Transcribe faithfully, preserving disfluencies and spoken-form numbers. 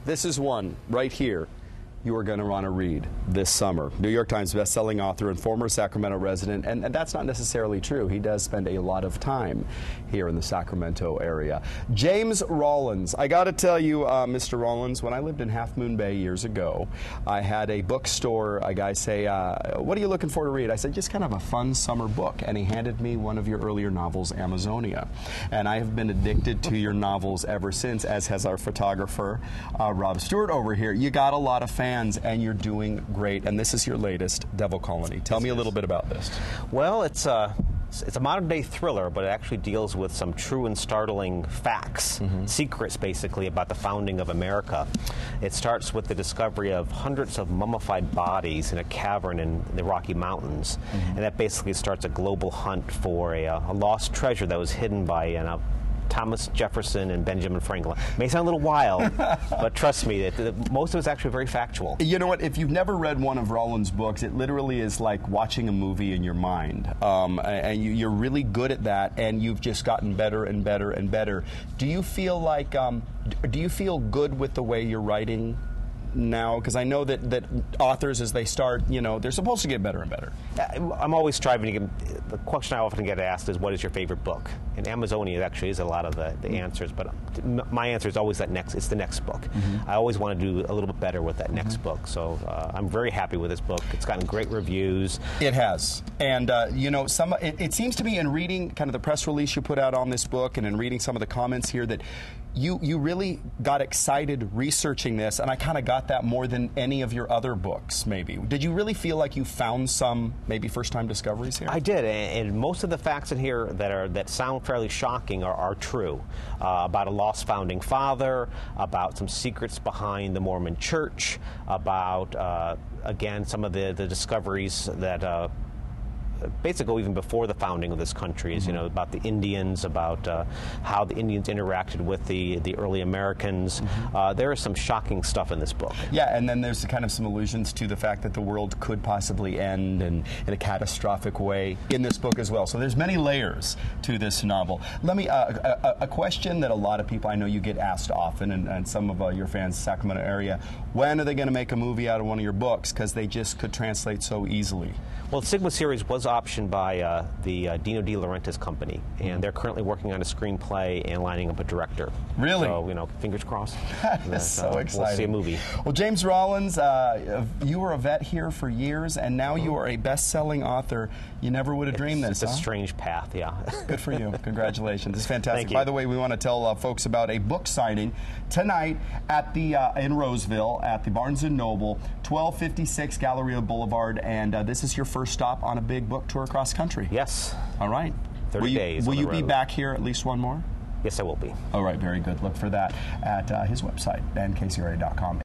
this is one right here you are going to want to read this summer. New York Times bestselling author and former Sacramento resident, and, and that's not necessarily true. He does spend a lot of time here in the Sacramento area. James Rollins. I got to tell you, uh, Mister Rollins, when I lived in Half Moon Bay years ago, I had a bookstore. A guy say, uh, what are you looking for to read? I said, just kind of a fun summer book. And he handed me one of your earlier novels, Amazonia. And I have been addicted to your novels ever since, as has our photographer, uh, Rob Stewart over here. You got a lot of fans, and you're doing great. And this is your latest, Devil Colony. Tell me a little bit about this. Well, it's a, it's a modern-day thriller, but it actually deals with some true and startling facts, mm-hmm. secrets, basically, about the founding of America. It starts with the discovery of hundreds of mummified bodies in a cavern in the Rocky Mountains. Mm-hmm. And that basically starts a global hunt for a, a lost treasure that was hidden by an uh, Thomas Jefferson and Benjamin Franklin. It may sound a little wild, but trust me, it, it, most of it's actually very factual. You know what? If you've never read one of Rollins' books, it literally is like watching a movie in your mind. Um, and you, you're really good at that, and you've just gotten better and better and better. Do you feel like, um, do you feel good with the way you're writing now? Because I know that, that authors, as they start, you know, they're supposed to get better and better. I'm always striving to get, the question I often get asked is, what is your favorite book? And Amazonia actually is a lot of the, the mm-hmm. answers, but my answer is always that next, it's the next book. Mm-hmm. I always want to do a little bit better with that mm-hmm. next book, so uh, I'm very happy with this book. It's gotten great reviews. It has. And, uh, you know, some it, it seems to me in reading kind of the press release you put out on this book and in reading some of the comments here that You, you really got excited researching this, and I kind of got that more than any of your other books, maybe. Did you really feel like you found some maybe first-time discoveries here? I did, and, and most of the facts in here that are that sound fairly shocking are, are true. Uh, about a lost founding father, about some secrets behind the Mormon Church, about, uh, again, some of the, the discoveries that uh, basically even before the founding of this country, is, mm-hmm. you know, about the Indians, about uh, how the Indians interacted with the, the early Americans. Mm-hmm. uh, there is some shocking stuff in this book. Yeah, and then there's kind of some allusions to the fact that the world could possibly end in, in a catastrophic way in this book as well. So there's many layers to this novel. Let me, uh, a, a question that a lot of people, I know you get asked often, and, and some of uh, your fans in the Sacramento area, when are they going to make a movie out of one of your books? Because they just could translate so easily. Well, the Sigma series was optioned by uh, the uh, Dino De Laurentiis company, and they're currently working on a screenplay and lining up a director. Really? So, you know, fingers crossed. That is so uh, exciting. We'll see a movie. Well, James Rollins, uh, you were a vet here for years, and now you are a best-selling author. You never would have dreamed it's, this, It's huh? a strange path, yeah. Good for you. Congratulations. This is fantastic. Thank you. By the way, we want to tell uh, folks about a book signing tonight at the uh, in Roseville at the Barnes and Noble, twelve fifty-six Galleria Boulevard, and uh, this is your first stop on a big book tour across country. Yes. All right. thirty will you, days. Will you be road. back here at least one more? Yes, I will be. All right. Very good. Look for that at uh, his website, and K C R A dot com.